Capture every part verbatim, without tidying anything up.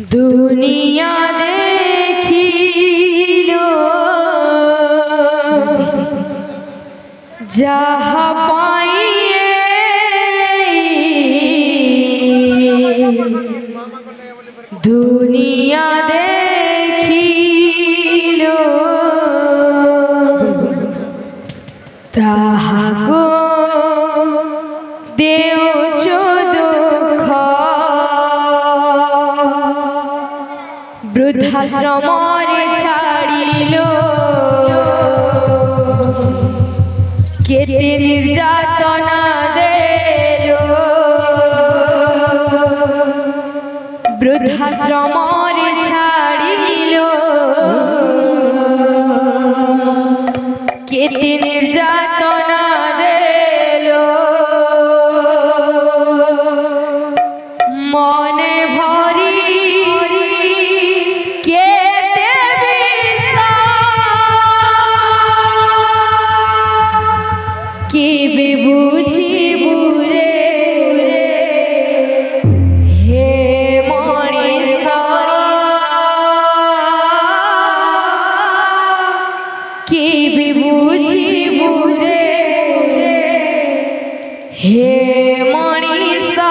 दुनिया देखिलो जहाँ पाइए दुनिया देखिलो ताहाको देउछो दुख वृद्धाश्रमरे छाड़िलो केते निर्यातना देलो वृद्धाश्रमरे छाड़िलो केते निर्यातना देलो मने भरी केते विषा के बुझी बुझे हे मणिषा के बुझी बुझे हे मणिषा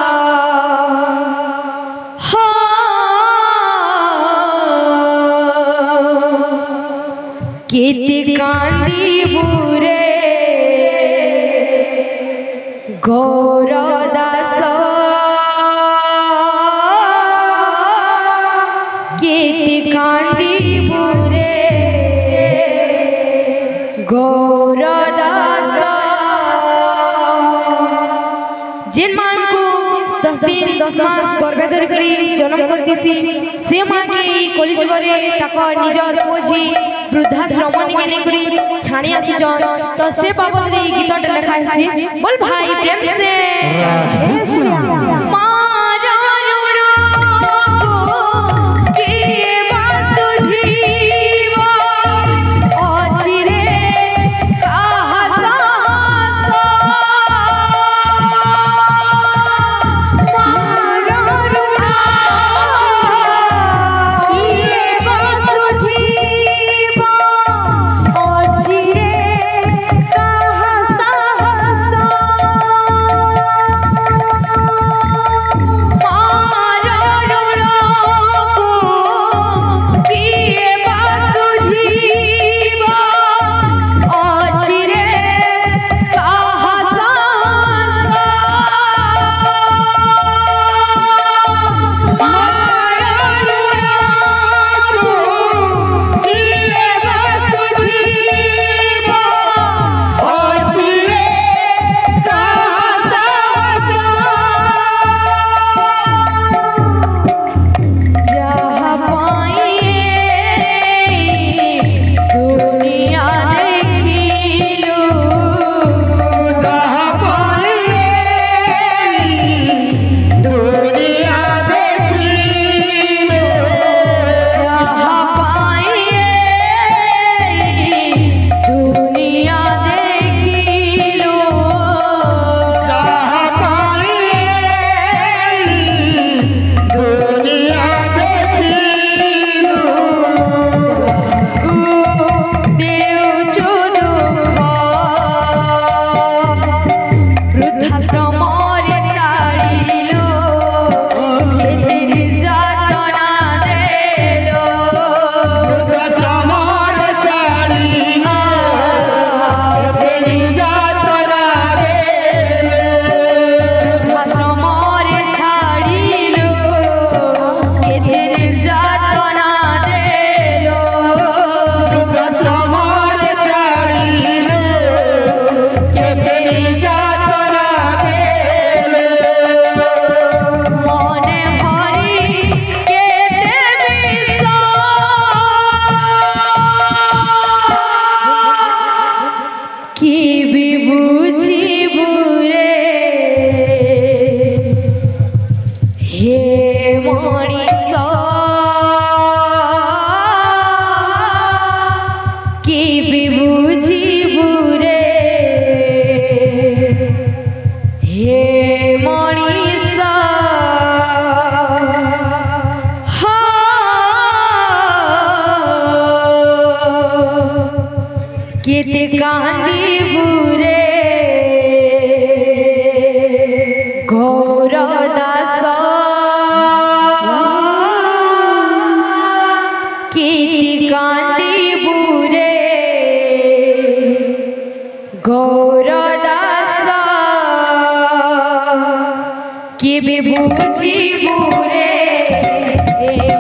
केते कांदी बुरे गौरदास केते कांदी बुरे गौरदास जिन मान को दस दिन दस मास गर्भधारण करी जन्म करतीसी से मां के कलिज गरे ताको निजर पोझी वृद्धाश्रम निके नेकरी छाणी आसी जन तो से बाबद रे गीत लिखा है बोल भाई प्रेम से मारा ऋण को किए बासु जीवा अछि रे काहा साहस मारा ऋण किए बासु जीवा अछि रे काहा साहस मारा ऋण को किए बासु जीवा अछि रे काहा साहस मारा ऋण को किए बासु जीवा अछि रे काहा साहस जहाँ पाइए दुनिया देखिलो जहाँ पाइए दुनिया देखिलो जहाँ पाइए दुनिया देखिलो जहाँ पाइए दुनिया देखिलो को देउछो दुख वृद्धाश्रमरे छाड़िलो केते निर्यातना देलो समार चालिना तेरी जातरा गेले वृद्धाश्रमरे छाड़िलो केते निर्यातना देलो समार चालिना के तेरी जातरा गेले मने भरी केते विषा की बुझी बुरे हे मणिषा की बुझी बुरे हे मणिषा কেবে বুঝিবু রে